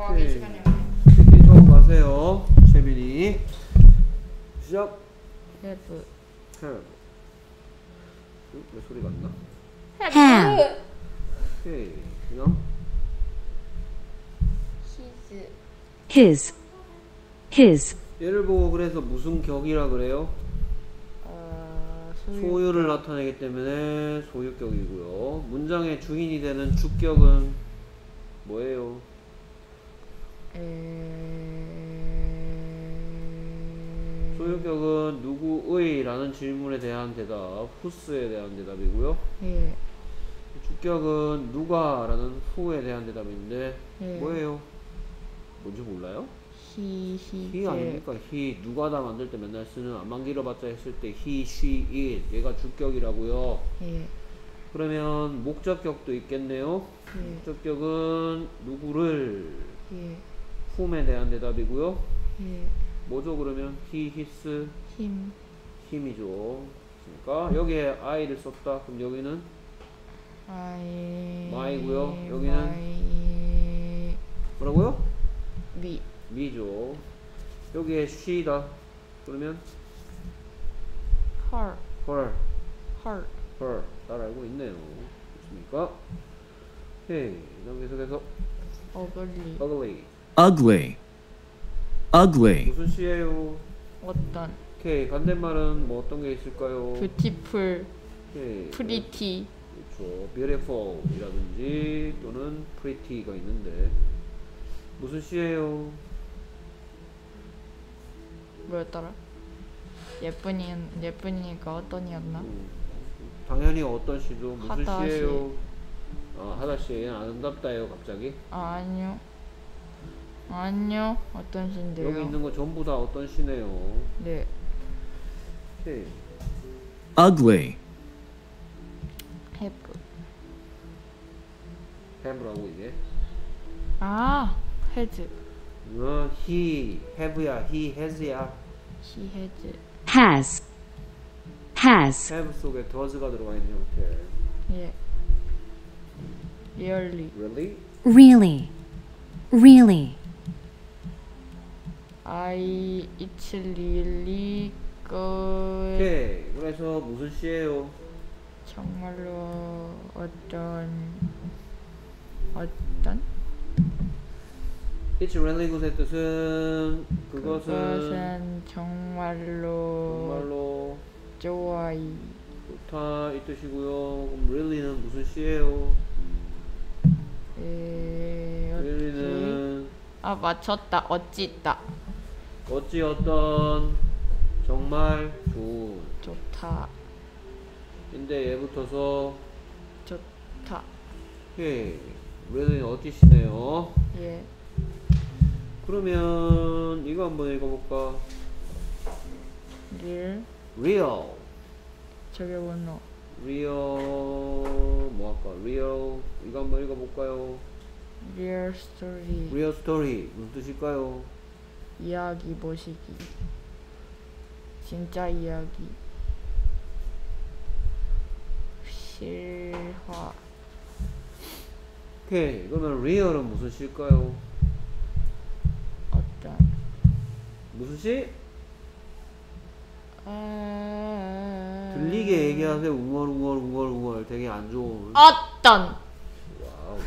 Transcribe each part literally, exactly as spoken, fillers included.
더하기 오케이. 시간이 없네요. 치킨 처음 가세요. 채민이. 시작. have have. 응? 왜 소리가 안 나? have 오케이. 그냥 his his, his, 얘를 보고 그래서 무슨 격이라 그래요? 어, 소유 소유를 나타내기 때문에 소유격이고요. 문장의 주인이 되는 주격은 뭐예요? 에... 소유격은 누구의 라는 질문에 대한 대답, whose에 대한 대답이고요. 예. 주격은 누가 라는 who에 대한 대답인데 예. 뭐예요? 뭔지 몰라요? he, he, he 아닙니까? he 누가다 만들 때 맨날 쓰는 안만 길어봤자 했을 때 he, she, it 얘가 주격이라고요. 예. 그러면 목적격도 있겠네요. 예. 목적격은 누구를 예. whom에 대한 대답이고요. 예. 뭐죠 그러면? he, his, him him이죠. 그러니까 여기에 I를 썼다. 그럼 여기는 I my고요. 여기는 my 뭐라고요? me me죠. 여기에 she다. 그러면 her her, her her 잘 알고 있네요. 좋습니까? 오케이. 그다음 계속해서 ugly ugly. ugly, ugly, 무슨 시예요? 어떤 오케이. 반대말은 뭐 어떤 게 있을까요? beautiful 오케이. pretty 그렇죠. beautiful 이라든지 또는 pretty가 있는데 무슨 시예요? 뭐였더라? 예쁜이 예쁜이가 어떤이었나? 음, 당연히 어떤 시죠? 무슨 하다시. 시예요? 아, 하다시. 얘는 아름답다예요 갑자기? 아, 아니요 아니요 어떤 신데요? 여기 있는 거 전부 다 어떤 시네요. 네 오케이. ugly, have have라고 이게. 아 has 어, he, have야, he has야. he has has, has, have 속에 does가 들어가 있는 형태. 예 really Really? really, really, I it's really good 오케이. 그래서 무슨 시예요? 정말로 어떤 어떤 It's really good의 뜻은 그것은, 그것은 정말로 정말로 좋아이 좋다 이 뜻이고요. 그럼 really는 무슨 시예요? 에 어찌 really는 아 맞췄다 어찌다 어찌 어떤 정말 좋은 좋다 인데 얘 붙어서 좋다 오케이. really는 어찌시네요. 예 그러면 이거 한번 읽어볼까? real real 저게 뭐노 real 뭐 할까? real 이거 한번 읽어볼까요? real story real story 무슨 뜻일까요? 이야기 보시기 진짜 이야기 실화 오케이. 그러면 real은 무슨 시일까요? 어떤 무슨 시? 아... 들리게 얘기하세요. 웅얼웅얼 웅얼웅얼 되게 안 좋은. 어떤 와우.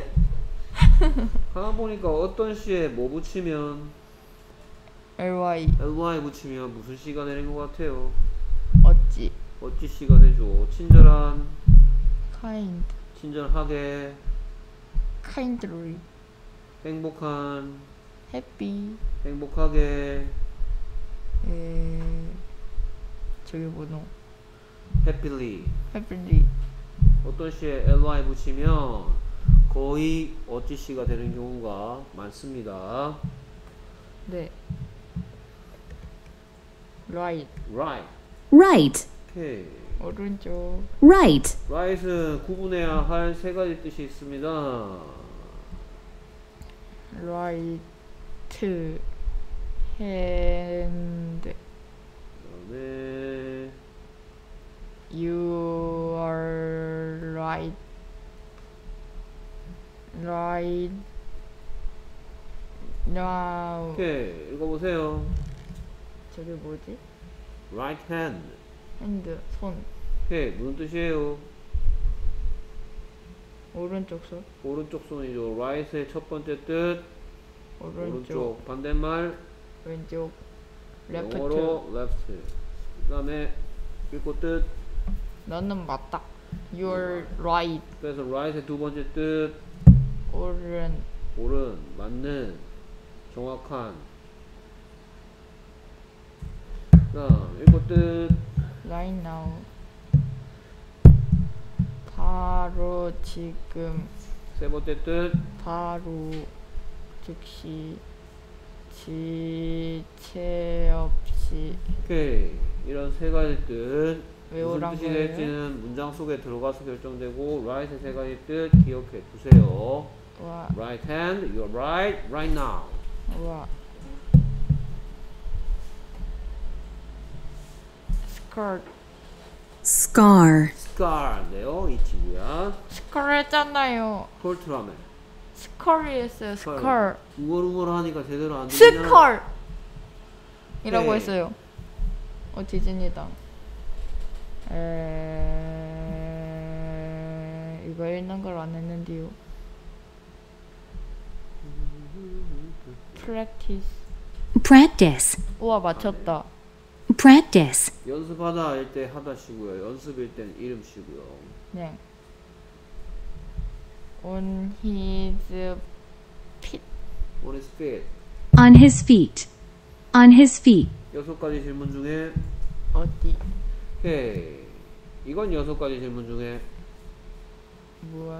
가만 보니까 어떤 시에 뭐 붙이면 ly ly 붙이면 무슨 시가 되는 것 같아요? 어찌 어찌 시가 되죠. 친절한, kind 친절하게, kindly 행복한, happy 행복하게, 에... 저게 뭐노 happily. happily 어떤 시에 ly 붙이면 거의 어찌 시가 되는 경우가 많습니다. 네 right right. right, 오케이. 오른쪽 right, right은 구분해야 할 세 가지 뜻이 있습니다. right hand 그다음에 you are right right now. 오케이, 읽어보세요. 저게 뭐지? right hand. 핸드, 손. 오케이, 무슨 뜻이에요? 오른쪽 손. 오른쪽 손이죠. right의 첫 번째 뜻. 오른쪽. 오른쪽. 반대말. 왼쪽. 레프트. 영어로 left. 그 다음에 읽고 뜻. 너는 맞다. You're right. 그래서 right의 두 번째 뜻. 오른. 옳은, 맞는, 정확한. 그 다음 읽고 뜻. Right now. 바로 지금. 세 번째 뜻. 바로 즉시 지체 없이. 오케이. 이런 세 가지 뜻. 무슨 외우란 뜻이 거예요? 될지는 문장 속에 들어가서 결정되고 right의 세 가지 뜻 기억해 두세요. 와, right hand, you're right, right now. 와. 스컬. Scar. scar인데요, 이 친구야. 스컬 했잖아요. 폴트라멜. 스컬이 했어요. 스컬. 웅얼웅얼 하니까 제대로 안 들리냐? 스컬. 이라고 네. 했어요. 어, 디즈니다. 에... 이거 읽는 걸 안 했는데요. practice. Practice. 우와, 맞췄다. Practice. 연습하다 할 때 하다 시고요. 연습일 땐 이름 시고요. 네. On his feet. On his feet. On his feet. On his feet. 여섯 가지 질문 중에 어디? 오케이. 이건 여섯 가지 질문 중에 무엇?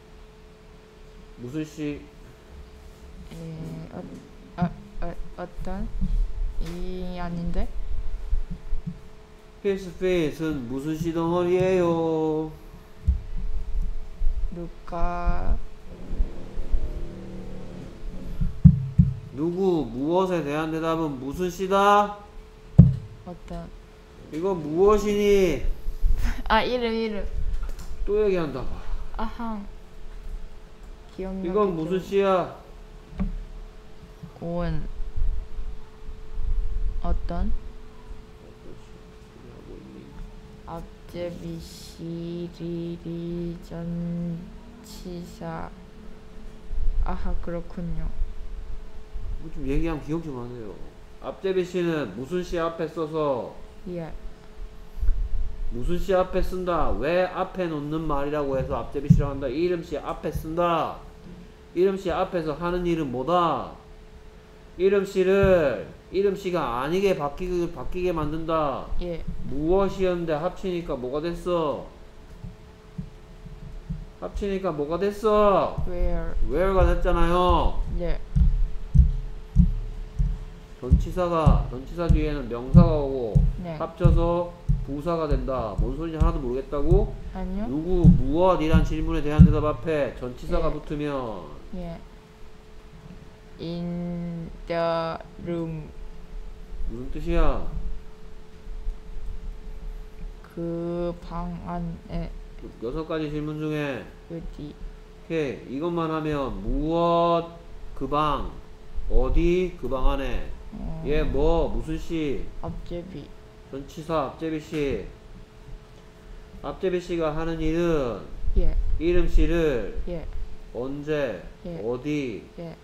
무슨 시? 에... 어, 어, 어, 어떤? 이 아닌데? His feet은 무슨 시 덩어리예요? 누가? 누구, 무엇에 대한 대답은 무슨 시다? 어떤? 이건 무엇이니? 아, 이름 이름. 또 얘기한다 봐. 아항. 기억력. 이건 무슨 시야? 온. 어떤? 앞제비 시리리 전치사. 아하, 그렇군요. 뭐 좀 얘기하면 기억 좀 하세요. 앞제비 씨는 무슨 시 앞에 써서 예. 무슨 시 앞에 쓴다. 왜 앞에 놓는 말이라고 해서 앞제비 씨라고 한다. 이름 씨 앞에 쓴다. 이름 씨 앞에서 하는 일은 뭐다? 이름 씨를 이름 씨가 아니게 바뀌게, 바뀌게 만든다. 예. 무엇이었는데 합치니까 뭐가 됐어? 합치니까 뭐가 됐어? Where? where가 됐잖아요. 예. 전치사가 전치사 뒤에는 명사가 오고 네. 합쳐서 부사가 된다. 뭔 소리인지 하나도 모르겠다고? 아니요? 누구, 무엇 이란 질문에 대한 대답 앞에 전치사가 예. 붙으면 예. In the room. 무슨 뜻이야? 그 방 안에. 여섯 가지 질문 중에 어디? 오케이. 이것만 하면 무엇 그 방 어디 그 방 안에 어, 얘 뭐 무슨 시 앞제비. 전치사 앞제비 씨 앞제비 씨가 하는 일은 예. 이름 씨를 예. 언제 예. 어디 예.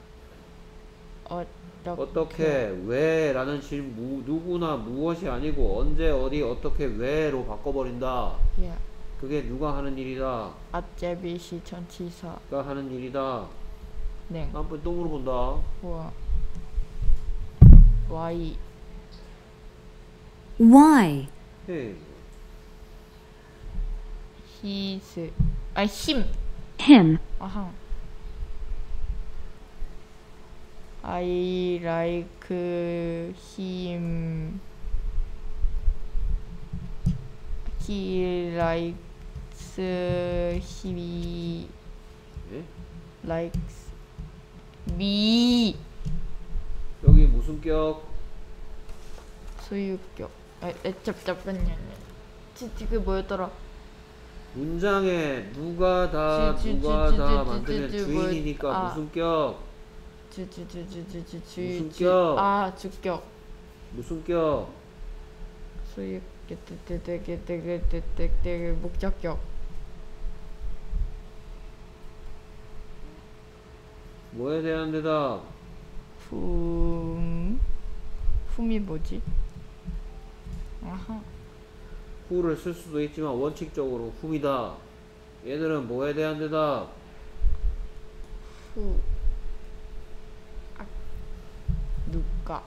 어떻게? 어떻게 왜 라는 질문 누구나 무엇이 아니고 언제 어디 어떻게 왜로 바꿔버린다. 예. 그게 누가 하는 일이다. 앞제비 시 전치사. 가 하는 일이다. 네. 한번 또 물어본다. 우와. Y. Why? 헤이. his. 아, 힘. Him. 아항. I like him. He likes he 예? likes me. 여기 무슨 격? 소유격. 아, 에, 잠깐만요. 지, 그 뭐였더라? 문장에 누가 다 지- 지- 누가 지- 다 지- 지- 만들면 지- 지- 뭐- 주인이니까 아. 무슨 격? 주주주주주주주 무슨 격? 아 주격 무슨 격? 수익 떼떼떼떼떼떼떼떼 목적격 뭐에 대한 대답? 품 품이 뭐지? 아하 who를 쓸 수도 있지만 원칙적으로 whom이다. 얘들은 뭐에 대한 대답? 후 아, 누가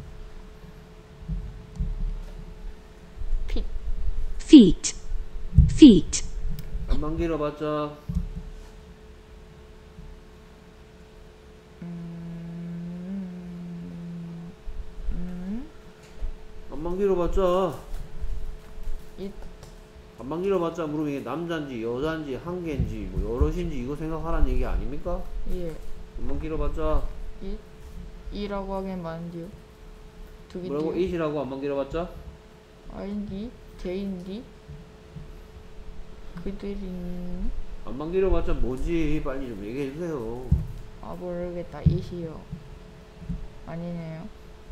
핏 feet, feet, 안만 길어봤자 음, 음, 안만 길어봤자 이, 안만 길어봤자 물으면 이게 남잔지 여잔지 한 개인지 뭐 여럿인지 이거 생각하라는 얘기 아닙니까? 예, 안만 길어봤자 이, 이라고 하긴 많은데요. 뭐라고? 두개인데요. it이라고 안만 길어봤자? 아인디, 제인디, 그들인, 안만 길어봤자 뭐지? 빨리 좀 얘기해주세요. 아 모르겠다. 이시요. 아니네요.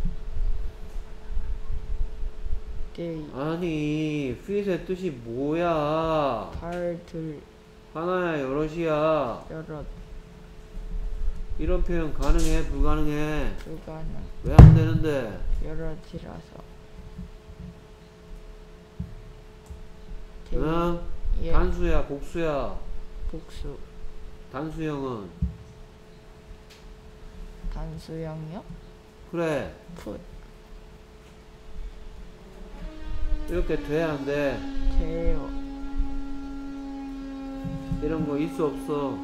데이, 아니 fit의 뜻이 뭐야? 발들, 하나야 여럿이야. 여럿, 이런 표현 가능해? 불가능해? 불가능, 왜 안 되는데? 여럿이라서. 데이, 응? 예, 단수야 복수야? 복수, 단수형은? 단수형이요? 그래 풋, 이렇게 돼 안 돼? 돼요. 이런 거 있어 없어?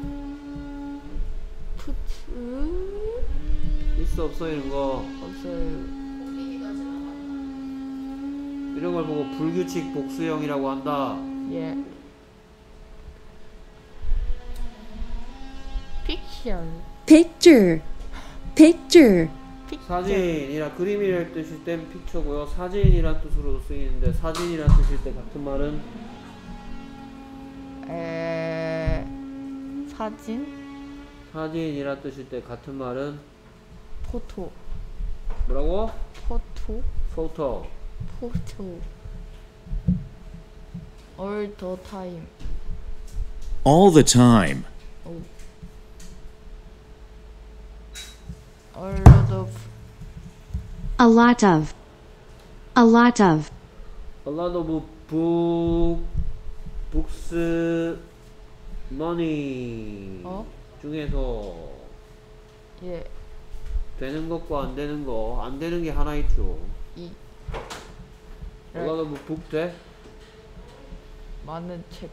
푸츠, 있어 없어 이런 거? 없어요. 이런 걸 보고 불규칙 복수형이라고 한다. 예. 픽션, picture, picture, 픽션. 사진이라 그림이랄 뜻일 땐 픽처고요. 사진이란 뜻으로도 쓰이는데 사진이란 뜻일 때 같은 말은 에 사진, 사진이란 뜻일 때 같은 말은 포토, 뭐라고? 포토, photo. 포토. All the time. All the time. 오. A lot of, a lot of, a lot of, A lot of book, books, money 어? 중에서 예, 되는 것과 안 되는 거, 안 되는 게 하나 있죠. 이 A lot of book 돼? 많은 책.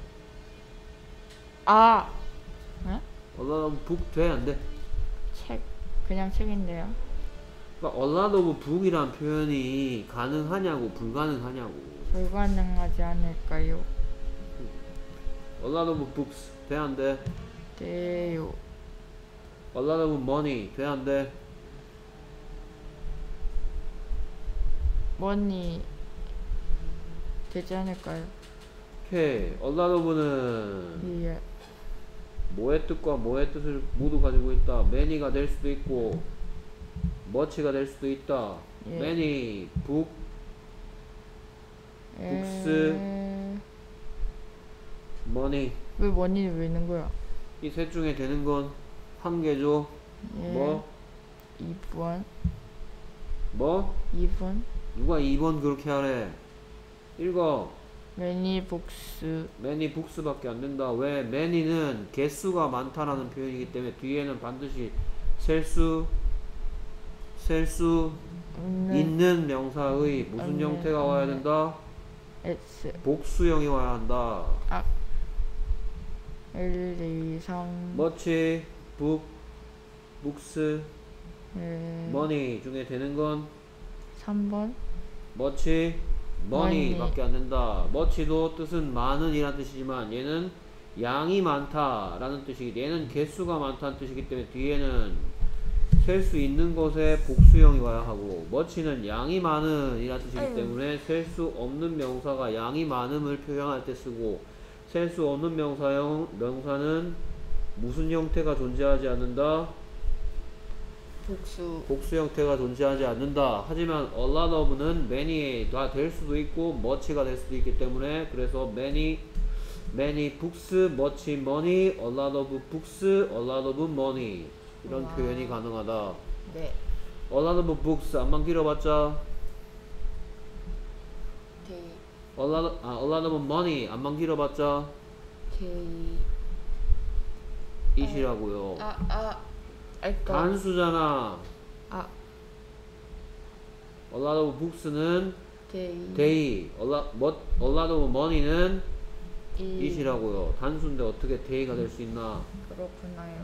아, 응? A lot of book 돼? 안 돼? 책, 그냥 책인데요. 그러니까 A lot of book이란 표현이 가능하냐고 불가능하냐고. 불가능하지 않을까요? A lot of books 돼? 안 돼? 돼요. A lot of money 돼? 안 돼? 머니 되지 않을까요? 오케이. A lot of는 예, 뭐의 뜻과 뭐의 뜻을 모두 가지고 있다. many가 될 수도 있고 much가 될 수도 있다. 예. many, book, 북스. 에... money 왜 머니는 왜 있는 거야? 이 셋 중에 되는 건 한 개죠. 예. 뭐? 이 번, 뭐? 이 번. 누가 이 번 그렇게 하래? 읽어. Many books. many books밖에 안 된다. 왜? many는 개수가 많다라는 표현이기 때문에 뒤에는 반드시 셀 수, 셀 수 있는 있는 명사의 무슨 없는, 형태가 와야 없는. 된다? S. 복수형이 와야 한다. 아. 일, 이, 삼. much, book, books, 에... money 중에 되는 건 삼 번. much, money money. 밖에 안 된다. much도 뜻은 많은 이란 뜻이지만 얘는 양이 많다 라는 뜻이기 얘는 개수가 많다는 뜻이기 때문에 뒤에는 셀 수 있는 것에 복수형이 와야 하고 much는 양이 많은 이란 뜻이기 아유. 때문에 셀 수 없는 명사가 양이 많음을 표현할 때 쓰고 셀 수 없는 명사형, 명사는 무슨 형태가 존재하지 않는다? 복수. 복수 형태가 존재하지 않는다. 하지만 a lot of는 many가 될 수도 있고 much가 될 수도 있기 때문에 그래서 many, many books, much money, a lot of books, a lot of money 이런 와. 표현이 가능하다. 네. a lot of books 안만 길어봤자 데이. a lot of, 아, a lot of money 안만 길어봤자 데이. it이라고요. 아, 아. 알까. 단수잖아. 아. a lot of books는 데이. day, a lot, what, a lot of money는 이. it이라고요. 단수인데 어떻게 day가 될 수 있나? 그렇구나요.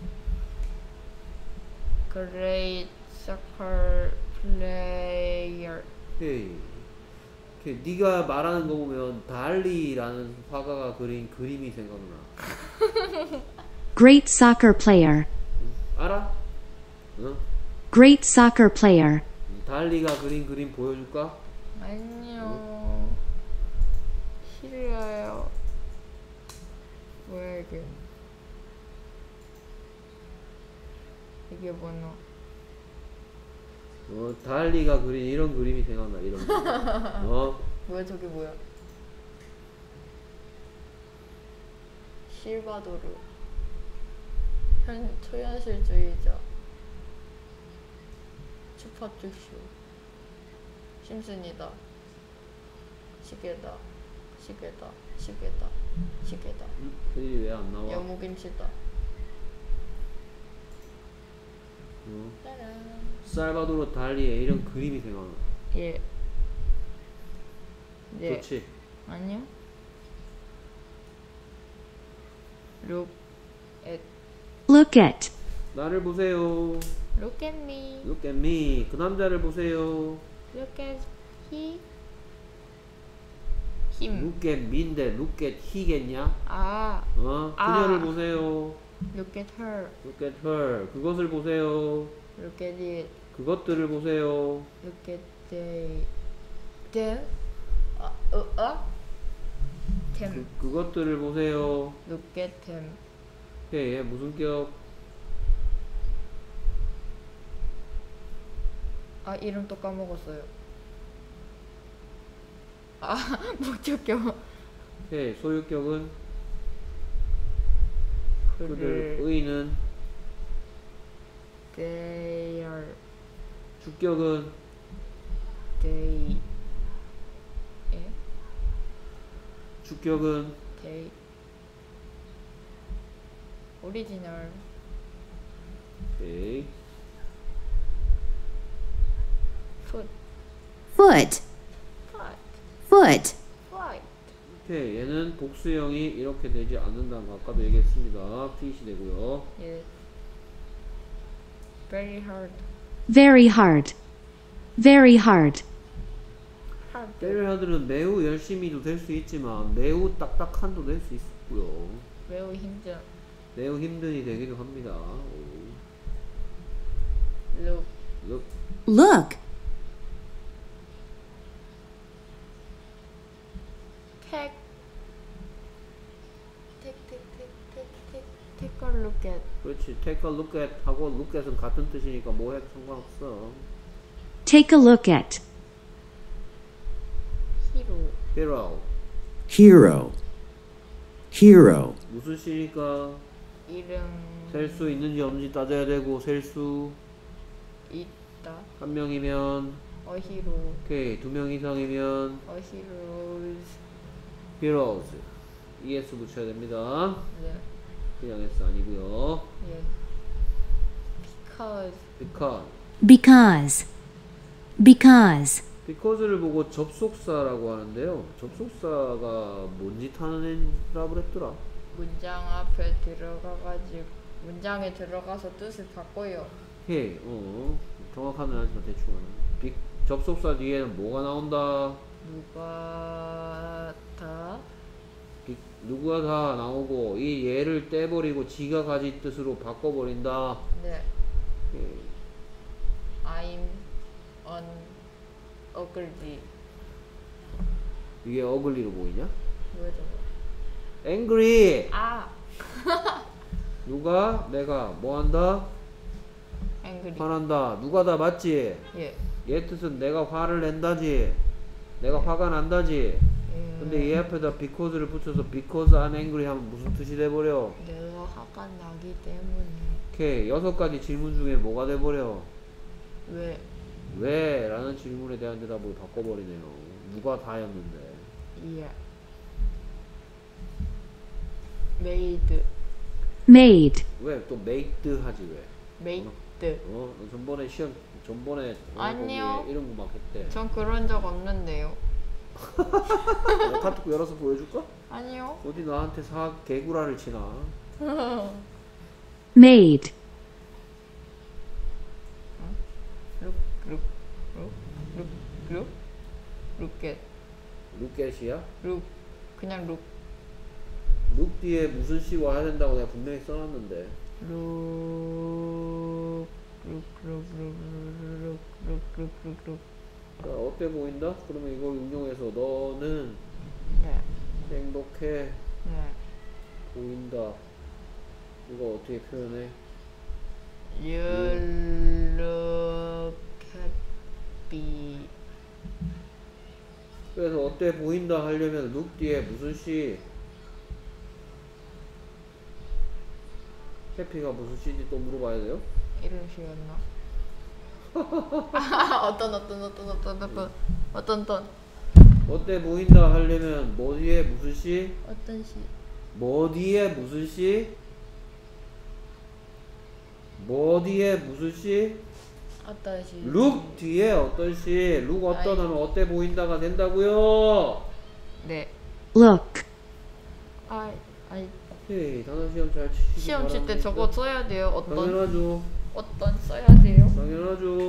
Great soccer player. 오케이. 오케이. 네가 말하는 거 보면 달리라는 화가가 그린 그림이 생각나. Great soccer player. 알아? 응? Great soccer player. 달리가 그린 그림 보여줄까? 아니요. 싫어요. 뭐야 이게? 이게 뭐노? 어, 달리가 그린 이런 그림이 생각나. 이런 그림. 어? 뭐야 저게 뭐야? 실바도르. 현 초현실주의자. 슈퍼주쇼. 심슨이다. 시계다. 시계다. 시계다. 시계다. 응? 그림이 왜 안 나와? 여무김치다. 어? 짜란. 살바도르 달리의 이런 그림이 생각나. 예. 네. 좋지? 아니요. Look at. Look at. 나를 보세요. Look at me. Look at me. 그 남자를 보세요. Look at he. him. Look at me인데 look at he겠냐? 아. 어? 아. 그녀를 보세요. Look at her. Look at her. 그것을 보세요. Look at it. 그것들을 보세요. Look at they. them. 아, 어, 어? 그, them. 그것들을 보세요. Look at them. 예, 얘 무슨 격? 아, 이름 또 까먹었어요. 아, 목적격. 예, 소유격은 그들 그를 의는 they are 주격은 they 예? 주격은 they 오리지널 오케이. foot Foot. foot Foot. foot 오케이. 얘는 복수형이 이렇게 되지 않는다는 거 아까도 얘기했습니다. 피시 되고요. 예 very hard Very hard. Very hard. hard 때려야들은 매우 열심히도 될 수 있지만 매우 딱딱한도 될 수 있고요. 매우 힘든 매우 힘든이 되기도 합니다. 오. look look. Look. take take take take take take take a look at 그렇지. take a look at 하고 look at은 같은 뜻이니까 뭐 해도 상관없어. Take a look at. hero hero. hero, hero, 무슨 시니까 이름 셀 수 있는지 없는지 따져야 되고 셀 수 있다 한 명이면 a hero 오케이 두 명 이상이면 a heroes heroes es 붙여야 됩니다. 네 그냥 s 아니고요. 예 because because Because. Because. because를 보고 접속사라고 하는데요. 접속사가 뭔 짓 하는 애라 그랬더라. 문장 앞에 들어가가지고 문장에 들어가서 뜻을 바꿔요. 해, 어 정확하면 아니지만 대충 하는. 비, 접속사 뒤에는 뭐가 나온다? 누가 다 비, 누가 다 나오고 이 얘를 떼버리고 지가 가진 뜻으로 바꿔버린다. 네 오케이. I'm an ugly 이게 어글리로 보이냐? 뭐야 저거 angry. 아 누가 내가 뭐 한다? angry. 화난다. 누가 다 맞지? 예. 얘 뜻은 내가 화를 낸다지. 내가 화가 난다지. 예. 근데 얘 앞에다 because를 붙여서 because I'm angry 하면 무슨 뜻이 돼버려? 내가 화가 나기 때문에. 오케이. 여섯 가지 질문 중에 뭐가 돼버려? 왜? 왜? 라는 질문에 대한 대답을 바꿔버리네요. 누가 다였는데. 예. made. made, 왜? 또 made 하지 왜? made. 어? 너 전번에 시험, 전번에 아니요. 거기에 이런 거 막 했대. 전 그런 적 없는데요. 내가 카톡 열어서 보여줄까? 아니요. 어디 나한테 사 개구라를 치나? made, look, look, look, look, look, look at, 룩겟이야? look. 그냥 look, 룩 뒤에 무슨 씨 와야 된다고 내가 분명히 써놨는데. look, look, look, look, look, look, look, look, look. 자, 어때 보인다? 그러면 이걸 응용해서 너는 네, 행복해 네. 보인다. 이거 어떻게 표현해? You look happy. 그래서 어때 보인다 하려면 룩 뒤에 무슨 씨? 해피가 무슨 씨인지 또 물어봐야 돼요? 이런 식이었나? 어떤 어떤 어떤 어떤 어떤 어떤 어떤 어때 보인다 하려면 뭐 뒤에 무슨 씨? 어떤 시? 뭐 뒤에 무슨 씨? 뭐 뒤에 무슨 씨? 어떤 시? 룩 뒤에 어떤 씨? 룩 어떤 아이. 하면 어때 보인다가 된다고요? 네. look, 아, 아이 헤이 단어 시험 잘 치시기 시험 칠 때 바랍니다. 저거 써야 돼요. 어떤 당연하죠. 어떤 써야 돼요? 당연하죠.